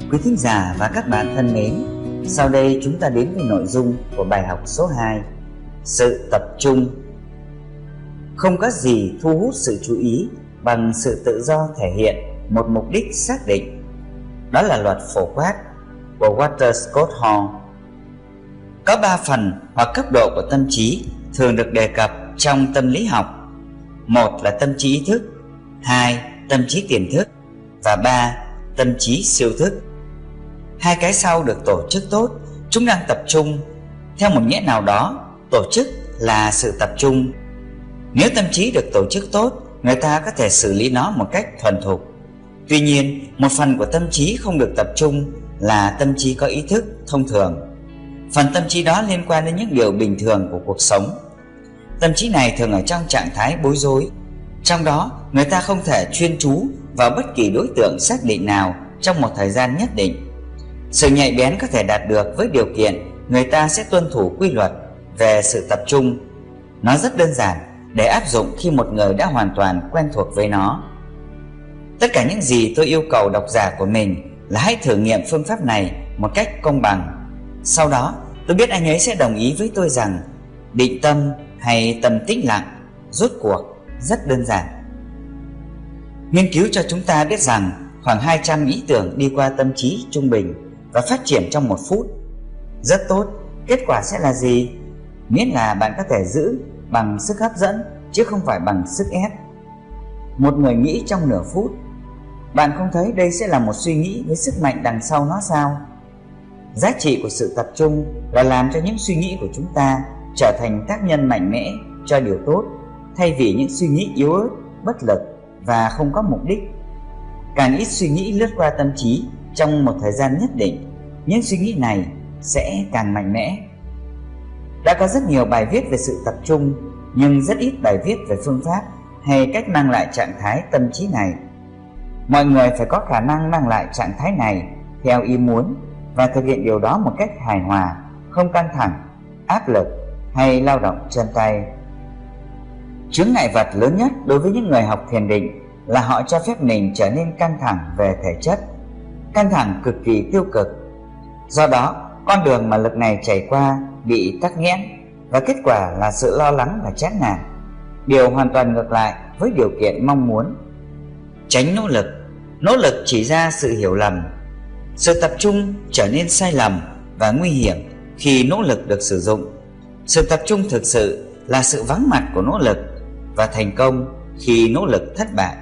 Quý thính giả và các bạn thân mến, sau đây chúng ta đến với nội dung của bài học số 2, sự tập trung. Không có gì thu hút sự chú ý bằng sự tự do thể hiện một mục đích xác định. Đó là luật phổ quát của Walter Scott Hall. Có 3 phần hoặc cấp độ của tâm trí thường được đề cập trong tâm lý học. 1 là tâm trí ý thức, 2 tâm trí tiềm thức và 3 tâm trí siêu thức. Hai cái sau được tổ chức tốt, chúng đang tập trung. Theo một nghĩa nào đó, tổ chức là sự tập trung. Nếu tâm trí được tổ chức tốt, người ta có thể xử lý nó một cách thuần thục. Tuy nhiên, một phần của tâm trí không được tập trung là tâm trí có ý thức thông thường. Phần tâm trí đó liên quan đến những điều bình thường của cuộc sống. Tâm trí này thường ở trong trạng thái bối rối. Trong đó, người ta không thể chuyên chú vào bất kỳ đối tượng xác định nào trong một thời gian nhất định. Sự nhạy bén có thể đạt được với điều kiện người ta sẽ tuân thủ quy luật về sự tập trung. Nó rất đơn giản để áp dụng khi một người đã hoàn toàn quen thuộc với nó. Tất cả những gì tôi yêu cầu độc giả của mình là hãy thử nghiệm phương pháp này một cách công bằng. Sau đó, tôi biết anh ấy sẽ đồng ý với tôi rằng định tâm hay tâm tĩnh lặng rốt cuộc rất đơn giản. Nghiên cứu cho chúng ta biết rằng khoảng 200 ý tưởng đi qua tâm trí trung bình và phát triển trong 1 phút. Rất tốt, kết quả sẽ là gì? Miễn là bạn có thể giữ bằng sức hấp dẫn chứ không phải bằng sức ép. Một người nghĩ trong nửa phút. Bạn không thấy đây sẽ là một suy nghĩ với sức mạnh đằng sau nó sao? Giá trị của sự tập trung là làm cho những suy nghĩ của chúng ta trở thành tác nhân mạnh mẽ cho điều tốt, thay vì những suy nghĩ yếu ớt, bất lực và không có mục đích. Càng ít suy nghĩ lướt qua tâm trí trong một thời gian nhất định, những suy nghĩ này sẽ càng mạnh mẽ. Đã có rất nhiều bài viết về sự tập trung, nhưng rất ít bài viết về phương pháp hay cách mang lại trạng thái tâm trí này. Mọi người phải có khả năng mang lại trạng thái này theo ý muốn và thực hiện điều đó một cách hài hòa, không căng thẳng, áp lực hay lao động chân tay. Chướng ngại vật lớn nhất đối với những người học thiền định là họ cho phép mình trở nên căng thẳng về thể chất, căng thẳng cực kỳ tiêu cực. Do đó, con đường mà lực này chảy qua bị tắc nghẽn và kết quả là sự lo lắng và chán nản, điều hoàn toàn ngược lại với điều kiện mong muốn. Tránh nỗ lực chỉ ra sự hiểu lầm. Sự tập trung trở nên sai lầm và nguy hiểm khi nỗ lực được sử dụng. Sự tập trung thực sự là sự vắng mặt của nỗ lực và thành công khi nỗ lực thất bại.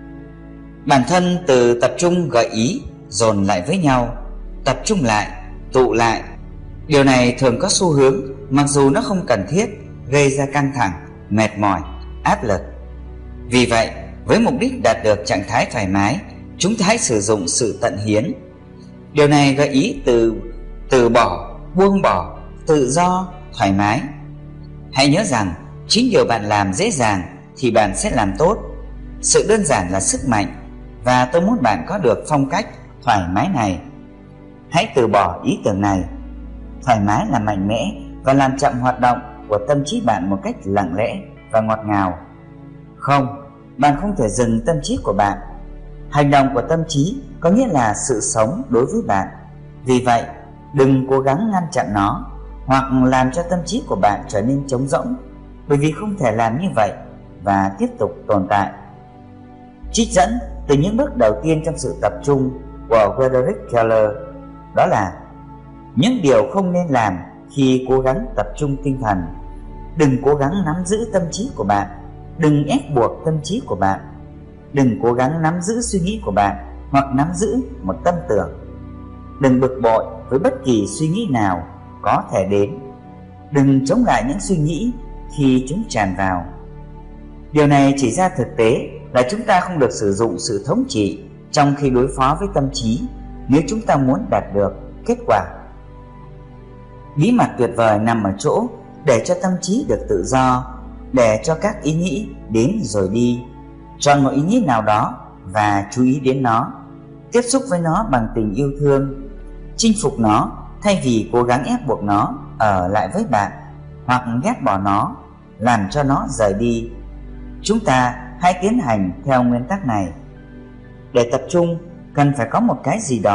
Bản thân từ tập trung gợi ý dồn lại với nhau, tập trung lại, tụ lại. Điều này thường có xu hướng, mặc dù nó không cần thiết, gây ra căng thẳng, mệt mỏi, áp lực. Vì vậy, với mục đích đạt được trạng thái thoải mái, chúng ta hãy sử dụng sự tận hiến. Điều này gợi ý từ bỏ, buông bỏ, tự do, thoải mái. Hãy nhớ rằng chính điều bạn làm dễ dàng thì bạn sẽ làm tốt. Sự đơn giản là sức mạnh, và tôi muốn bạn có được phong cách thoải mái này. Hãy từ bỏ ý tưởng này. Thoải mái là mạnh mẽ và làm chậm hoạt động của tâm trí bạn một cách lặng lẽ và ngọt ngào. Không, bạn không thể dừng tâm trí của bạn. Hành động của tâm trí có nghĩa là sự sống đối với bạn. Vì vậy, đừng cố gắng ngăn chặn nó hoặc làm cho tâm trí của bạn trở nên trống rỗng, bởi vì không thể làm như vậy và tiếp tục tồn tại. Trích dẫn từ những bước đầu tiên trong sự tập trung của Frederick Keller, đó là những điều không nên làm khi cố gắng tập trung tinh thần. Đừng cố gắng nắm giữ tâm trí của bạn. Đừng ép buộc tâm trí của bạn. Đừng cố gắng nắm giữ suy nghĩ của bạn hoặc nắm giữ một tâm tưởng. Đừng bực bội với bất kỳ suy nghĩ nào có thể đến. Đừng chống lại những suy nghĩ khi chúng tràn vào. Điều này chỉ ra thực tế là chúng ta không được sử dụng sự thống trị trong khi đối phó với tâm trí nếu chúng ta muốn đạt được kết quả. Bí mật tuyệt vời nằm ở chỗ để cho tâm trí được tự do, để cho các ý nghĩ đến rồi đi. Chọn một ý nghĩ nào đó và chú ý đến nó, tiếp xúc với nó bằng tình yêu thương, chinh phục nó thay vì cố gắng ép buộc nó ở lại với bạn hoặc ghét bỏ nó, làm cho nó rời đi. Chúng ta hãy tiến hành theo nguyên tắc này. Để tập trung, cần phải có một cái gì đó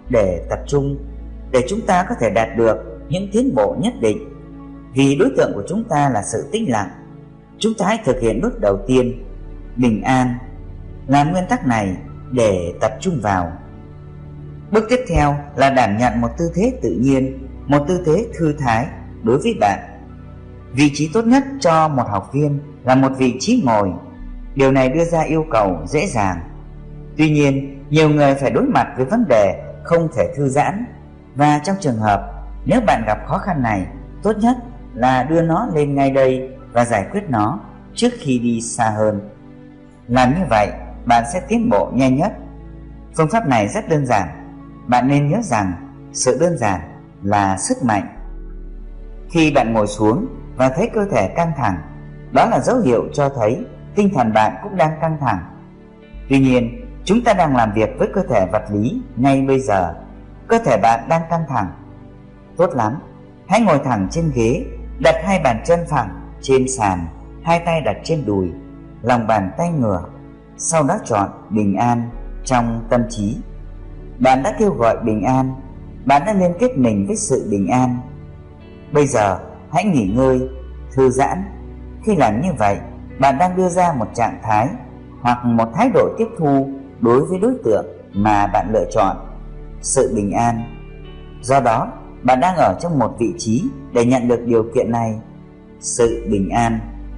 để tập trung, để chúng ta có thể đạt được những tiến bộ nhất định. Vì đối tượng của chúng ta là sự tĩnh lặng, chúng ta hãy thực hiện bước đầu tiên, bình an, làm nguyên tắc này để tập trung vào. Bước tiếp theo là đảm nhận một tư thế tự nhiên, một tư thế thư thái đối với bạn. Vị trí tốt nhất cho một học viên là một vị trí ngồi. Điều này đưa ra yêu cầu dễ dàng. Tuy nhiên, nhiều người phải đối mặt với vấn đề không thể thư giãn, và trong trường hợp nếu bạn gặp khó khăn này, tốt nhất là đưa nó lên ngay đây và giải quyết nó trước khi đi xa hơn. Làm như vậy, bạn sẽ tiến bộ nhanh nhất. Phương pháp này rất đơn giản. Bạn nên nhớ rằng sự đơn giản là sức mạnh. Khi bạn ngồi xuống và thấy cơ thể căng thẳng, đó là dấu hiệu cho thấy tinh thần bạn cũng đang căng thẳng. Tuy nhiên, chúng ta đang làm việc với cơ thể vật lý ngay bây giờ. Cơ thể bạn đang căng thẳng. Tốt lắm, hãy ngồi thẳng trên ghế, đặt hai bàn chân phẳng trên sàn, hai tay đặt trên đùi, lòng bàn tay ngửa. Sau đó chọn bình an trong tâm trí. Bạn đã kêu gọi bình an, bạn đã liên kết mình với sự bình an. Bây giờ hãy nghỉ ngơi, thư giãn. Khi làm như vậy, bạn đang đưa ra một trạng thái hoặc một thái độ tiếp thu đối với đối tượng mà bạn lựa chọn, sự bình an. Do đó, bạn đang ở trong một vị trí để nhận được điều kiện này, sự bình an.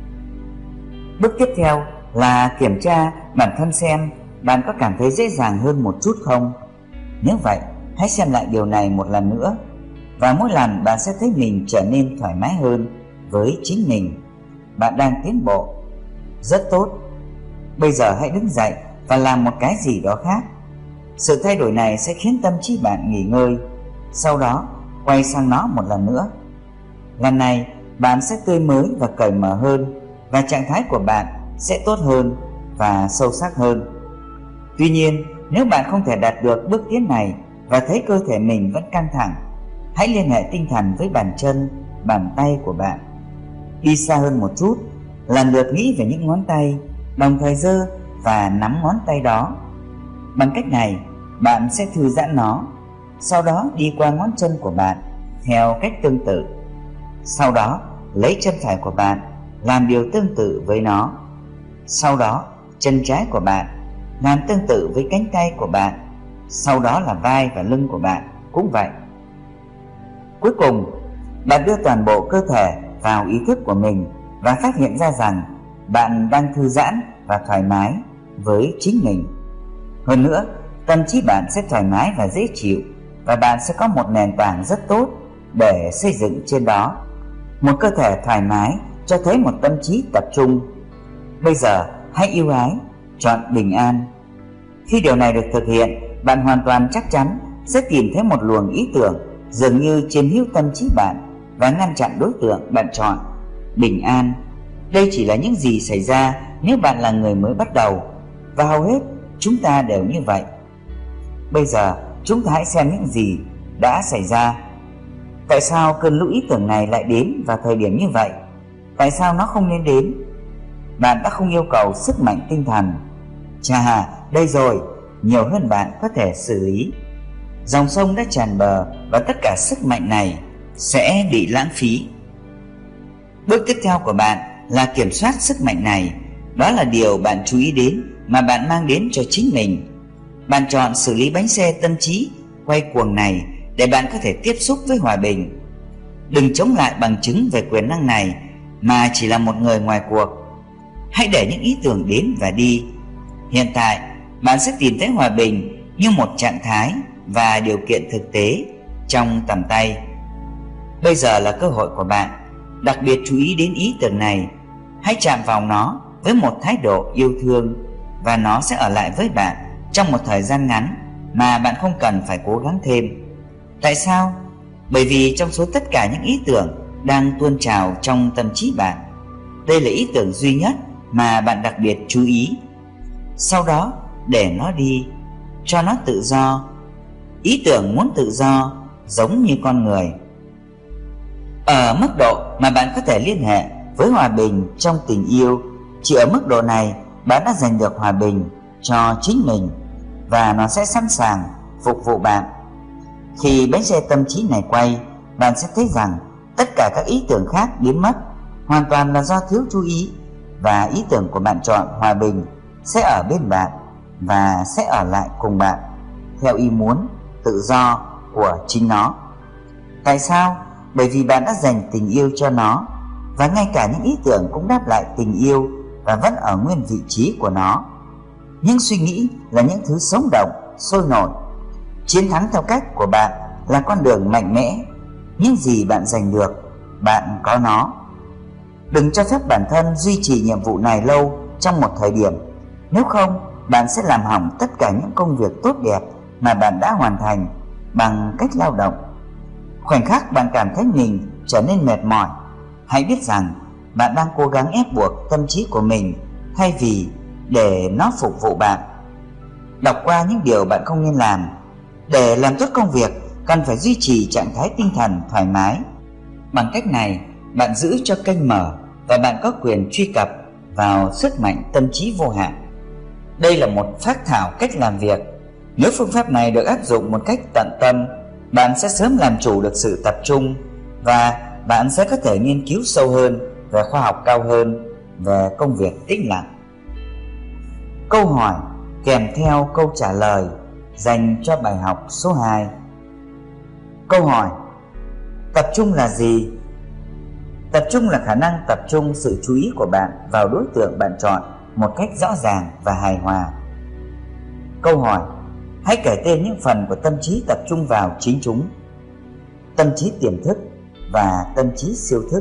Bước tiếp theo là kiểm tra bản thân xem bạn có cảm thấy dễ dàng hơn một chút không. Nếu vậy, hãy xem lại điều này một lần nữa, và mỗi lần bạn sẽ thấy mình trở nên thoải mái hơn với chính mình. Bạn đang tiến bộ. Rất tốt. Bây giờ hãy đứng dậy và làm một cái gì đó khác. Sự thay đổi này sẽ khiến tâm trí bạn nghỉ ngơi. Sau đó, quay sang nó một lần nữa. Lần này, bạn sẽ tươi mới và cởi mở hơn, và trạng thái của bạn sẽ tốt hơn và sâu sắc hơn. Tuy nhiên, nếu bạn không thể đạt được bước tiến này và thấy cơ thể mình vẫn căng thẳng, hãy liên hệ tinh thần với bàn chân, bàn tay của bạn. Đi xa hơn một chút, lần lượt nghĩ về những ngón tay, đồng thời giơ và nắm ngón tay đó. Bằng cách này, bạn sẽ thư giãn nó. Sau đó đi qua ngón chân của bạn theo cách tương tự. Sau đó lấy chân phải của bạn làm điều tương tự với nó. Sau đó chân trái của bạn làm tương tự với cánh tay của bạn. Sau đó là vai và lưng của bạn cũng vậy. Cuối cùng, bạn đưa toàn bộ cơ thể vào ý thức của mình và phát hiện ra rằng bạn đang thư giãn và thoải mái với chính mình. Hơn nữa, tâm trí bạn sẽ thoải mái và dễ chịu, và bạn sẽ có một nền tảng rất tốt để xây dựng trên đó. Một cơ thể thoải mái cho thấy một tâm trí tập trung. Bây giờ hãy yêu ái, chọn bình an. Khi điều này được thực hiện, bạn hoàn toàn chắc chắn sẽ tìm thấy một luồng ý tưởng dường như chiếm hữu tâm trí bạn và ngăn chặn đối tượng bạn chọn, bình an. Đây chỉ là những gì xảy ra nếu bạn là người mới bắt đầu, và hầu hết chúng ta đều như vậy. Bây giờ chúng ta hãy xem những gì đã xảy ra. Tại sao cơn lũ ý tưởng này lại đến vào thời điểm như vậy? Tại sao nó không nên đến? Bạn đã không yêu cầu sức mạnh tinh thần. Chà, đây rồi, nhiều hơn bạn có thể xử lý. Dòng sông đã tràn bờ và tất cả sức mạnh này sẽ bị lãng phí. Bước tiếp theo của bạn là kiểm soát sức mạnh này. Đó là điều bạn chú ý đến mà bạn mang đến cho chính mình. Bạn chọn xử lý bánh xe tâm trí quay cuồng này để bạn có thể tiếp xúc với hòa bình. Đừng chống lại bằng chứng về quyền năng này mà chỉ là một người ngoài cuộc. Hãy để những ý tưởng đến và đi. Hiện tại, bạn sẽ tìm thấy hòa bình như một trạng thái và điều kiện thực tế trong tầm tay. Bây giờ là cơ hội của bạn. Đặc biệt chú ý đến ý tưởng này. Hãy chạm vào nó với một thái độ yêu thương, và nó sẽ ở lại với bạn trong một thời gian ngắn mà bạn không cần phải cố gắng thêm. Tại sao? Bởi vì trong số tất cả những ý tưởng đang tuôn trào trong tâm trí bạn, đây là ý tưởng duy nhất mà bạn đặc biệt chú ý. Sau đó để nó đi, cho nó tự do. Ý tưởng muốn tự do giống như con người. Ở mức độ mà bạn có thể liên hệ với hòa bình trong tình yêu, chỉ ở mức độ này bạn đã giành được hòa bình cho chính mình, và nó sẽ sẵn sàng phục vụ bạn Khi bánh xe tâm trí này quay, bạn sẽ thấy rằng tất cả các ý tưởng khác biến mất, hoàn toàn là do thiếu chú ý, và ý tưởng của bạn chọn hòa bình sẽ ở bên bạn và sẽ ở lại cùng bạn theo ý muốn tự do của chính nó. Tại sao? Bởi vì bạn đã dành tình yêu cho nó, và ngay cả những ý tưởng cũng đáp lại tình yêu và vẫn ở nguyên vị trí của nó. Những suy nghĩ là những thứ sống động, sôi nổi. Chiến thắng theo cách của bạn là con đường mạnh mẽ. Những gì bạn giành được, bạn có nó. Đừng cho phép bản thân duy trì nhiệm vụ này lâu trong một thời điểm. Nếu không, bạn sẽ làm hỏng tất cả những công việc tốt đẹp mà bạn đã hoàn thành bằng cách lao động. Khoảnh khắc bạn cảm thấy mình trở nên mệt mỏi, hãy biết rằng bạn đang cố gắng ép buộc tâm trí của mình thay vì để nó phục vụ bạn. Đọc qua những điều bạn không nên làm. Để làm tốt công việc, cần phải duy trì trạng thái tinh thần thoải mái. Bằng cách này, bạn giữ cho kênh mở và bạn có quyền truy cập vào sức mạnh tâm trí vô hạn. Đây là một phác thảo cách làm việc. Nếu phương pháp này được áp dụng một cách tận tâm, bạn sẽ sớm làm chủ được sự tập trung, và bạn sẽ có thể nghiên cứu sâu hơn về khoa học cao hơn về công việc tĩnh lặng. Câu hỏi kèm theo câu trả lời dành cho bài học số 2. Câu hỏi: tập trung là gì? Tập trung là khả năng tập trung sự chú ý của bạn vào đối tượng bạn chọn một cách rõ ràng và hài hòa. Câu hỏi: hãy kể tên những phần của tâm trí tập trung vào chính chúng. Tâm trí tiềm thức và tâm trí siêu thức.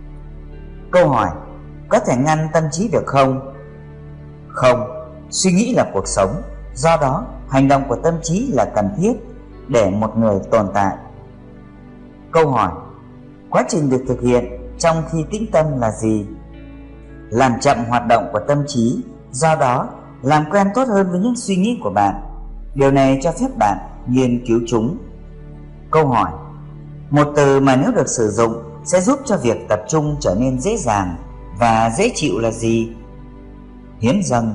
Câu hỏi: có thể ngăn tâm trí được không? Không, suy nghĩ là cuộc sống, do đó hành động của tâm trí là cần thiết để một người tồn tại. Câu hỏi: quá trình được thực hiện trong khi tĩnh tâm là gì? Làm chậm hoạt động của tâm trí, do đó làm quen tốt hơn với những suy nghĩ của bạn. Điều này cho phép bạn nghiên cứu chúng. Câu hỏi: một từ mà nếu được sử dụng sẽ giúp cho việc tập trung trở nên dễ dàng và dễ chịu là gì? Hiến dâng.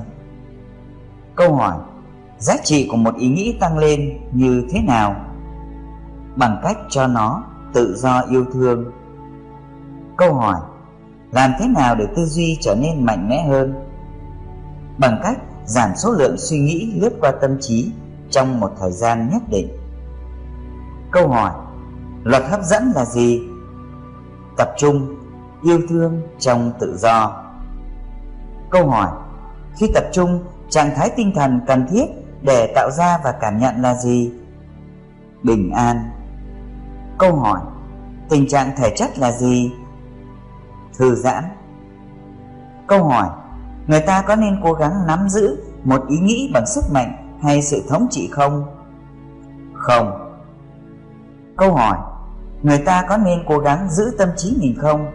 Câu hỏi: giá trị của một ý nghĩ tăng lên như thế nào? Bằng cách cho nó tự do yêu thương. Câu hỏi: làm thế nào để tư duy trở nên mạnh mẽ hơn? Bằng cách giảm số lượng suy nghĩ lướt qua tâm trí trong một thời gian nhất định. Câu hỏi: luật hấp dẫn là gì? Tập trung, yêu thương trong tự do. Câu hỏi: khi tập trung, trạng thái tinh thần cần thiết để tạo ra và cảm nhận là gì? Bình an. Câu hỏi: tình trạng thể chất là gì? Thư giãn. Câu hỏi: người ta có nên cố gắng nắm giữ một ý nghĩ bằng sức mạnh hay sự thống trị không? Không. Câu hỏi: người ta có nên cố gắng giữ tâm trí mình không?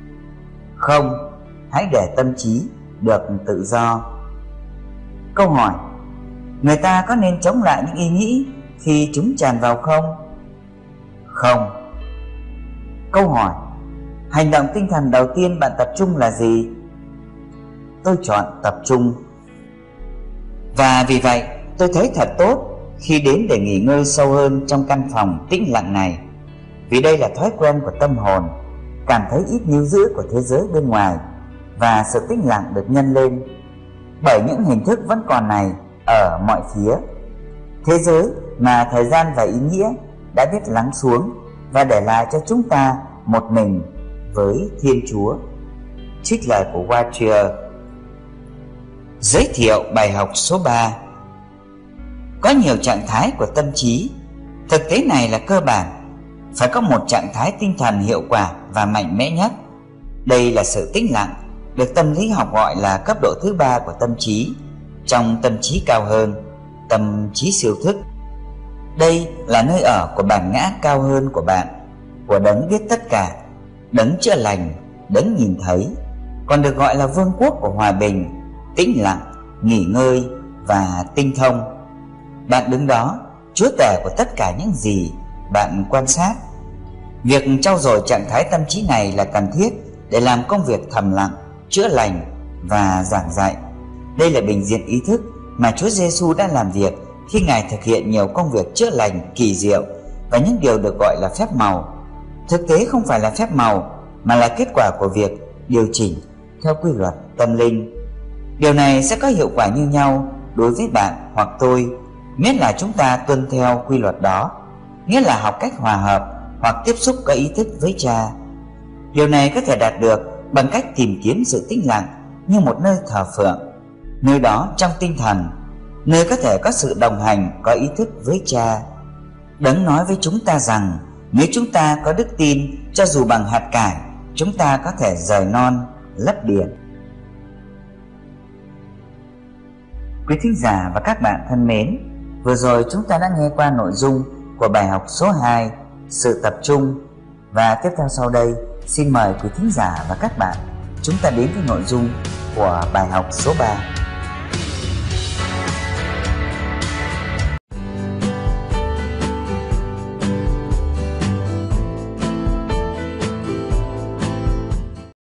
Không, hãy để tâm trí được tự do. Câu hỏi: người ta có nên chống lại những ý nghĩ khi chúng tràn vào không? Không. Câu hỏi: hành động tinh thần đầu tiên bạn tập trung là gì? Tôi chọn tập trung. Và vì vậy, tôi thấy thật tốt khi đến để nghỉ ngơi sâu hơn trong căn phòng tĩnh lặng này. Vì đây là thói quen của tâm hồn, cảm thấy ít níu giữ của thế giới bên ngoài, và sự tĩnh lặng được nhân lên bởi những hình thức vẫn còn này ở mọi phía. Thế giới mà thời gian và ý nghĩa đã biết lắng xuống và để lại cho chúng ta một mình với Thiên Chúa. Trích lời của Wattier. Giới thiệu bài học số 3. Có nhiều trạng thái của tâm trí. Thực tế này là cơ bản. Phải có một trạng thái tinh thần hiệu quả và mạnh mẽ nhất. Đây là sự tĩnh lặng, được tâm lý học gọi là cấp độ thứ 3 của tâm trí. Trong tâm trí cao hơn, tâm trí siêu thức, đây là nơi ở của bản ngã cao hơn của bạn, của đấng biết tất cả, đấng chữa lành, đấng nhìn thấy, còn được gọi là vương quốc của hòa bình, tĩnh lặng, nghỉ ngơi và tinh thông. Bạn đứng đó, chúa tể của tất cả những gì bạn quan sát. Việc trau dồi trạng thái tâm trí này là cần thiết để làm công việc thầm lặng, chữa lành và giảng dạy. Đây là bình diện ý thức mà Chúa Giêsu đã làm việc khi Ngài thực hiện nhiều công việc chữa lành kỳ diệu và những điều được gọi là phép màu. Thực tế không phải là phép màu mà là kết quả của việc điều chỉnh theo quy luật tâm linh. Điều này sẽ có hiệu quả như nhau đối với bạn hoặc tôi, miễn là chúng ta tuân theo quy luật đó, nghĩa là học cách hòa hợp hoặc tiếp xúc có ý thức với Cha. Điều này có thể đạt được bằng cách tìm kiếm sự tĩnh lặng như một nơi thờ phượng, nơi đó trong tinh thần, nơi có thể có sự đồng hành có ý thức với Cha. Đấng nói với chúng ta rằng nếu chúng ta có đức tin, cho dù bằng hạt cải, chúng ta có thể rời non lấp biển. Quý thính giả và các bạn thân mến, vừa rồi chúng ta đã nghe qua nội dung của bài học số 2, sự tập trung. Và tiếp theo sau đây, xin mời quý thính giả và các bạn chúng ta đến với nội dung của bài học số 3.